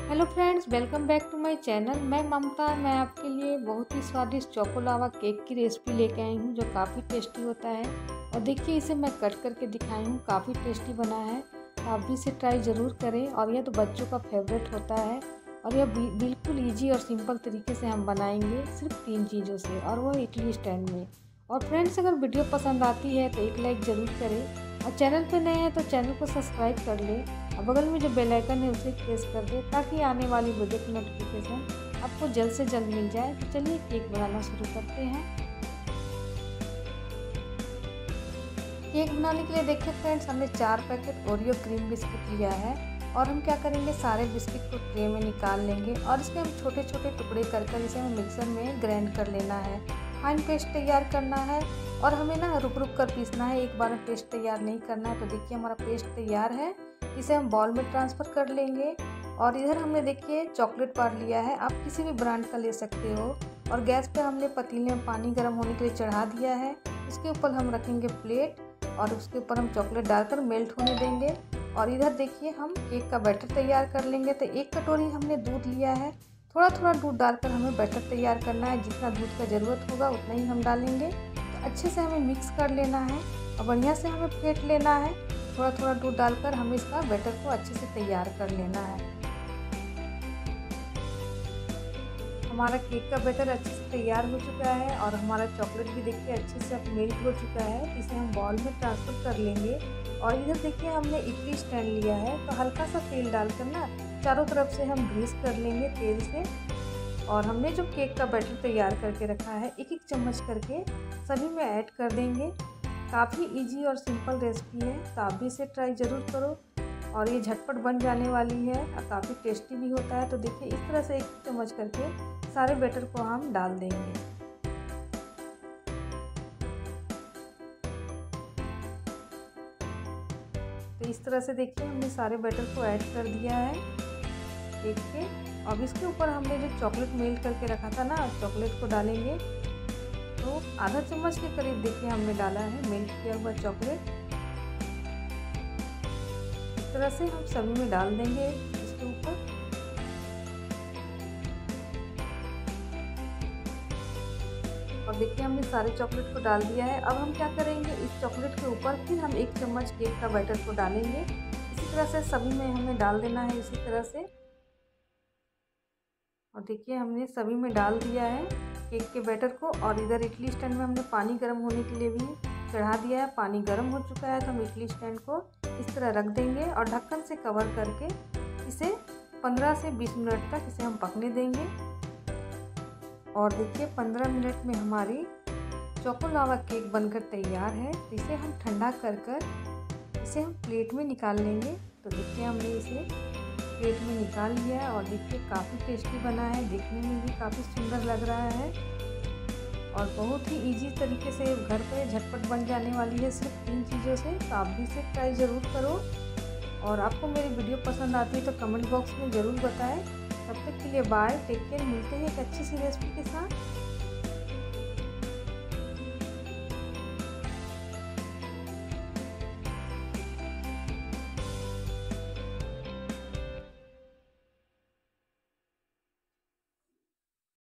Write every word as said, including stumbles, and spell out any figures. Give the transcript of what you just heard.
Hello friends, welcome back to my channel. मैं ममता। मैं आपके लिए बहुत ही स्वादिष्ट चोको लावा केक की रेसिपी लेके आई हूँ जो काफ़ी टेस्टी होता है। और देखिए, इसे मैं कट करके दिखाई हूँ, काफ़ी टेस्टी बना है। तो आप भी इसे ट्राई ज़रूर करें। और यह तो बच्चों का फेवरेट होता है। और यह बिल्कुल ईजी और सिंपल तरीके से हम बनाएंगे, सिर्फ तीन चीज़ों से, और वह इडली स्टैंड में। और फ्रेंड्स, अगर वीडियो पसंद आती है तो एक लाइक ज़रूर करें। और चैनल पर नए हैं तो चैनल को सब्सक्राइब कर लें। और बगल में जो बेल आइकन है उसे प्रेस कर दे ताकि आने वाली वीडियो की नोटिफिकेशन आपको जल्द से जल्द मिल जाए। तो चलिए केक बनाना शुरू करते हैं। केक बनाने के लिए देखिए फ्रेंड्स, हमने चार पैकेट ओरियो क्रीम बिस्किट लिया है। और हम क्या करेंगे, सारे बिस्किट को ट्रे में निकाल लेंगे और इसके हम छोटे छोटे टुकड़े कर कर इसे हमें मिक्सर में ग्राइंड कर लेना है। फाइन पेस्ट तैयार करना है और हमें ना रुक रुक कर पीसना है, एक बार में पेस्ट तैयार नहीं करना है। तो देखिए हमारा पेस्ट तैयार है, इसे हम बाउल में ट्रांसफ़र कर लेंगे। और इधर हमने देखिए चॉकलेट पार लिया है, आप किसी भी ब्रांड का ले सकते हो। और गैस पे हमने पतीले में पानी गर्म होने के लिए चढ़ा दिया है। उसके ऊपर हम रखेंगे प्लेट और उसके ऊपर हम चॉकलेट डालकर मेल्ट होने देंगे। और इधर देखिए हम केक का बैटर तैयार कर लेंगे। तो एक कटोरी हमने दूध लिया है, थोड़ा थोड़ा दूध डालकर हमें बैटर तैयार करना है। जितना दूध का ज़रूरत होगा उतना ही हम डालेंगे। तो अच्छे से हमें मिक्स कर लेना है और बढ़िया से हमें फेंट लेना है। थोड़ा थोड़ा दूध डालकर हमें इसका बैटर को अच्छे से तैयार कर लेना है। हमारा केक का बैटर अच्छे से तैयार हो चुका है और हमारा चॉकलेट भी देखिए अच्छे से अब मेल्ट हो चुका है। इसे हम बाउल में ट्रांसफ़र कर लेंगे। और इधर देखिए हमने इडली स्टैंड लिया है, तो हल्का सा तेल डालकर ना चारों तरफ से हम ग्रीस कर लेंगे तेल से। और हमने जो केक का बैटर तैयार करके रखा है, एक एक चम्मच करके सभी में ऐड कर देंगे। काफ़ी इजी और सिंपल रेसिपी है, तो आप भी इसे ट्राई ज़रूर करो। और ये झटपट बन जाने वाली है और काफ़ी टेस्टी भी होता है। तो देखिए इस तरह से एक चम्मच करके सारे बैटर को हम डाल देंगे। तो इस तरह से देखिए हमने सारे बैटर को ऐड कर दिया है केक के। अब इसके ऊपर हमने जो चॉकलेट मेल्ट करके रखा था ना, चॉकलेट को डालेंगे। तो आधा चम्मच के करीब देखिए हमने डाला है मेल्ट किया हुआ चॉकलेट। इस तरह से हम सभी में डाल देंगे इसके ऊपर। और देखिए हमने सारे चॉकलेट को डाल दिया है। अब हम क्या करेंगे, इस चॉकलेट के ऊपर फिर हम एक चम्मच केक का बैटर को डालेंगे। इसी तरह से सभी में हमें डाल देना है इसी तरह से। और देखिए हमने सभी में डाल दिया है केक के बैटर को। और इधर इडली स्टैंड में हमने पानी गर्म होने के लिए भी चढ़ा दिया है। पानी गर्म हो चुका है तो हम इडली स्टैंड को इस तरह रख देंगे और ढक्कन से कवर करके इसे पंद्रह से बीस मिनट तक इसे हम पकने देंगे। और देखिए पंद्रह मिनट में हमारी चोको लावा केक बनकर तैयार है। तो इसे हम ठंडा कर कर इसे हम प्लेट में निकाल लेंगे। तो देखिए हमने इसे प्लेट में निकाल लिया है और देखिए काफ़ी टेस्टी बना है, देखने में भी काफ़ी सुंदर लग रहा है। और बहुत ही इजी तरीके से घर पे झटपट बन जाने वाली है, सिर्फ तीन चीज़ों से। तो आप भी इसे ट्राई ज़रूर करो। और आपको मेरी वीडियो पसंद आती है तो कमेंट बॉक्स में ज़रूर बताएं। तब तक के लिए बाय, टेक केयर। मिलते हैं एक अच्छी सी रेसिपी के साथ।